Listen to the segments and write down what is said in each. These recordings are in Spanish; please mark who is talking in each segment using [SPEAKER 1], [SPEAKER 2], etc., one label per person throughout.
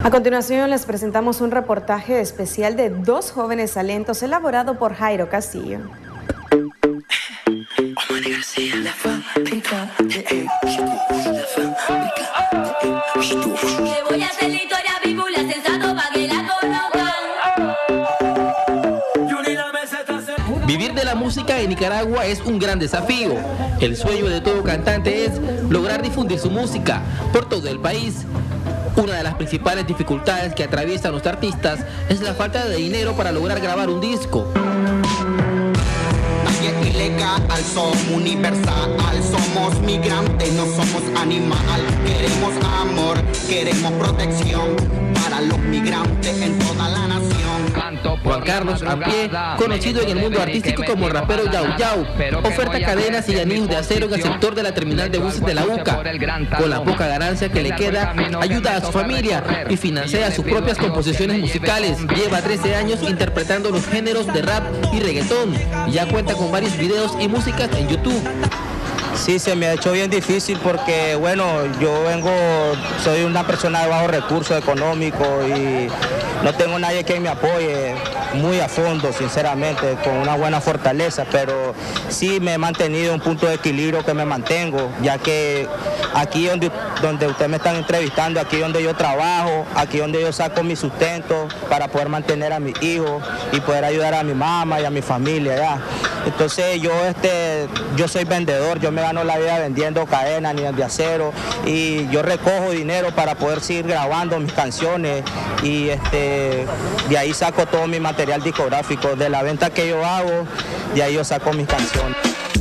[SPEAKER 1] A continuación les presentamos un reportaje especial de dos jóvenes talentos elaborado por Jairo Castillo.
[SPEAKER 2] Vivir de la música en Nicaragua es un gran desafío. El sueño de todo cantante es lograr difundir su música por todo el país. Una de las principales dificultades que atraviesan los artistas es la falta de dinero para lograr grabar un disco.
[SPEAKER 3] Nadie es ilegal, somos universal, somos migrantes, no somos animal. Queremos amor, queremos protección para los migrantes en toda la nación.
[SPEAKER 2] Juan Carlos Ampie, conocido en el mundo artístico como rapero Yau Yau, oferta cadenas y anillos de acero en el sector de la terminal de buses de la UCA. Con la poca ganancia que le queda, ayuda a su familia y financia sus propias composiciones musicales. Lleva 13 años interpretando los géneros de rap y reggaetón y ya cuenta con varios videos y músicas en YouTube.
[SPEAKER 4] Sí, se me ha hecho bien difícil porque, bueno, soy una persona de bajo recurso económico y no tengo nadie que me apoye muy a fondo, sinceramente, con una buena fortaleza, pero sí me he mantenido en un punto de equilibrio que me mantengo, ya que aquí donde ustedes me están entrevistando, aquí donde yo trabajo, aquí donde yo saco mi sustento para poder mantener a mis hijos y poder ayudar a mi mamá y a mi familia, ya. Entonces yo soy vendedor, yo me gano la vida vendiendo cadenas, anillos de acero y yo recojo dinero para poder seguir grabando mis canciones y de ahí saco todo mi material discográfico, de la venta que yo hago, de ahí yo saco mis canciones.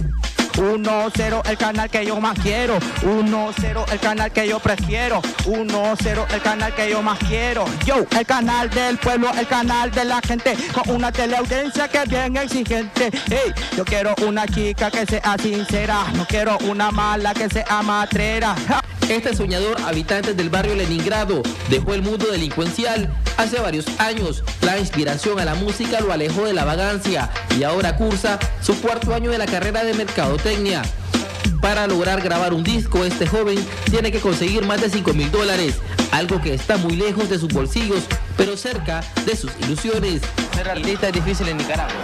[SPEAKER 4] 1-0 el canal que yo más quiero, 1-0 el canal que yo prefiero, 1-0 el canal que yo más quiero. Yo, el canal del pueblo, el canal de la gente, con una teleaudiencia que es bien exigente. Hey, yo quiero una chica que sea sincera, no quiero una mala que sea matrera.
[SPEAKER 2] Este soñador habitante del barrio Leningrado dejó el mundo delincuencial hace varios años. La inspiración a la música lo alejó de la vagancia y ahora cursa su cuarto año de la carrera de mercadotecnia. Para lograr grabar un disco, este joven tiene que conseguir más de $5.000, algo que está muy lejos de sus bolsillos, pero cerca de sus ilusiones.
[SPEAKER 4] Ser artista es difícil en Nicaragua.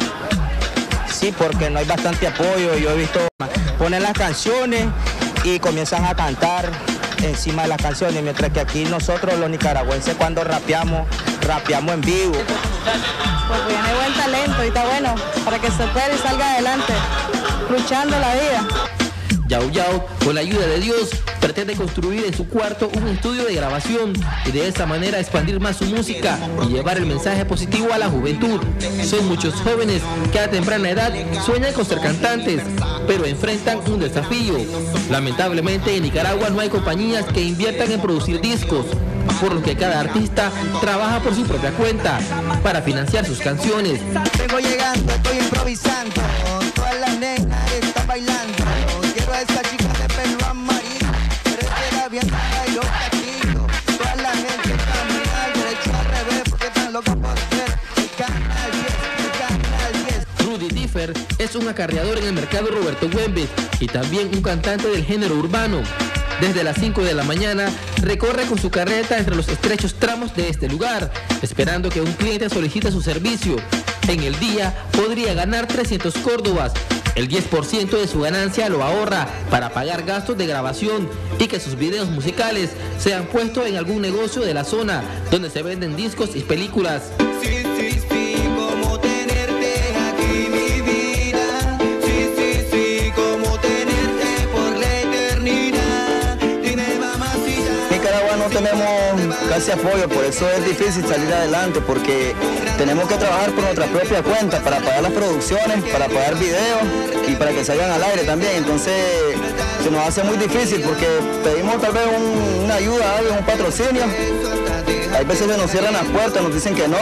[SPEAKER 4] Sí, porque no hay bastante apoyo. Yo he visto, ponen las canciones y comienzan a cantar encima de las canciones, mientras que aquí nosotros los nicaragüenses cuando rapeamos en vivo.
[SPEAKER 5] Pues tiene buen talento y está bueno para que se pueda y salga adelante, luchando la vida.
[SPEAKER 2] Yau Yau, con la ayuda de Dios, pretende construir en su cuarto un estudio de grabación y de esa manera expandir más su música y llevar el mensaje positivo a la juventud. Son muchos jóvenes que a temprana edad sueñan con ser cantantes, pero enfrentan un desafío. Lamentablemente en Nicaragua no hay compañías que inviertan en producir discos, por lo que cada artista trabaja por su propia cuenta para financiar sus canciones.
[SPEAKER 3] Vengo llegando, estoy improvisando, todas las nenas están bailando. Quiero a esa chica de pelo amarillo, pero queda bien y los castigo. Toda la gente camina al derecho al revés, porque están locos por ver el canal 10, el canal 10.
[SPEAKER 2] Rudy Differ es un acarreador en el mercado Roberto Güemes y también un cantante del género urbano. Desde las 5 de la mañana recorre con su carreta entre los estrechos tramos de este lugar, esperando que un cliente solicite su servicio. En el día podría ganar 300 córdobas. El 10% de su ganancia lo ahorra para pagar gastos de grabación y que sus videos musicales sean puestos en algún negocio de la zona donde se venden discos y películas.
[SPEAKER 3] Sí, sí, sí, como tenerte aquí mi vida. Sí, sí, sí, como tenerte por la eternidad. Dime mamacita.
[SPEAKER 4] En Nicaragua no tenemos casi apoyo, por eso es difícil salir adelante, porque tenemos que trabajar por nuestra propia cuenta para pagar las producciones, para pagar videos y para que salgan al aire también. Entonces se nos hace muy difícil porque pedimos tal vez una ayuda, algo, un patrocinio. Hay veces que nos cierran las puertas, nos dicen que no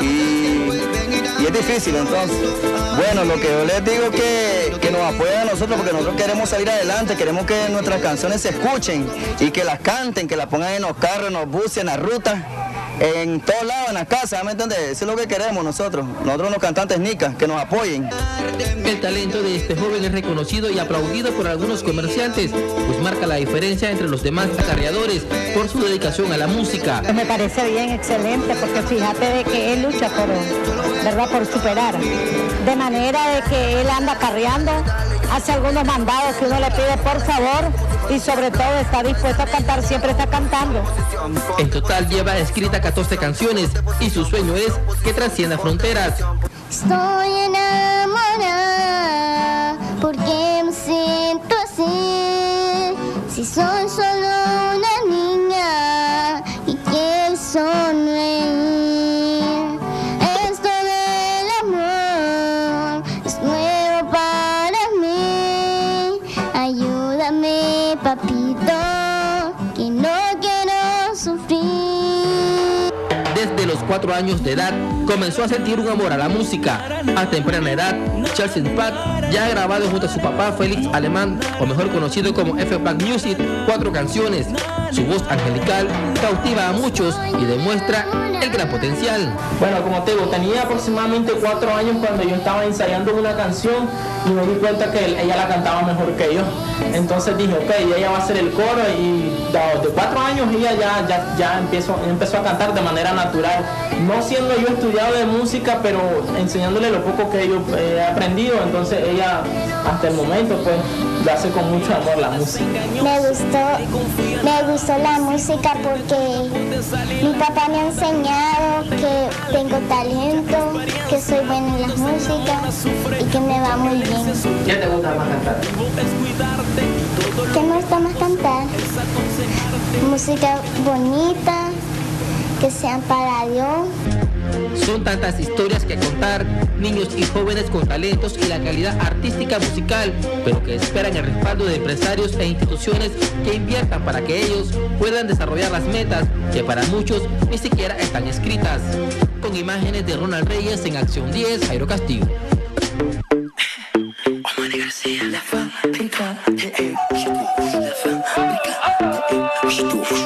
[SPEAKER 4] y es difícil. Entonces, bueno, lo que yo les digo es que nos apoyen a nosotros, porque nosotros queremos salir adelante, queremos que nuestras canciones se escuchen y que las canten, que las pongan en los carros, en los buses, en la ruta
[SPEAKER 3] en todos lados, en la casa, ¿me entiendes? Eso es lo que queremos nosotros los cantantes nicas, que nos apoyen.
[SPEAKER 2] El talento de este joven es reconocido y aplaudido por algunos comerciantes, pues marca la diferencia entre los demás acarreadores por su dedicación a la música.
[SPEAKER 5] Me parece bien, excelente, porque fíjate de que él lucha por superar, de manera de que él anda acarreando, hace algunos mandados que uno le pide por favor y sobre todo está dispuesto a cantar, siempre está cantando.
[SPEAKER 2] En total lleva escrita 14 canciones y su sueño es que trascienda fronteras.
[SPEAKER 6] Estoy enamorada porque me siento así, si soy solo una niña y quiero sonreír. Esto del amor es nuevo para mí, ayúdame papito, que no quiero sufrir.
[SPEAKER 2] Desde los 4 años de edad comenzó a sentir un amor a la música. A temprana edad, Chelsea Pat ya ha grabado junto a su papá Félix Alemán, o mejor conocido como F-Pack Music, 4 canciones. Su voz angelical cautiva a muchos y demuestra el gran potencial.
[SPEAKER 7] Bueno, como te digo, tenía aproximadamente 4 años cuando yo estaba ensayando una canción y me di cuenta que ella la cantaba mejor que yo. Entonces dije, ok, ella va a hacer el coro, y de 4 años ella ya empezó a cantar de manera natural. No siendo yo estudiado de música, pero enseñándole lo poco que yo he aprendido, entonces ella hasta el momento pues lo hace con mucho amor la música.
[SPEAKER 6] Me gustó la música porque mi papá me ha enseñado que tengo talento, que soy buena en la música y que me va muy bien.
[SPEAKER 2] ¿Qué te gusta más cantar?
[SPEAKER 6] ¿Qué me gusta más cantar? Música bonita, que sean para Dios.
[SPEAKER 2] Son tantas historias que contar, niños y jóvenes con talentos y la calidad artística musical, pero que esperan el respaldo de empresarios e instituciones que inviertan para que ellos puedan desarrollar las metas que para muchos ni siquiera están escritas. Con imágenes de Ronald Reyes en Acción 10, Jairo Castillo.
[SPEAKER 8] La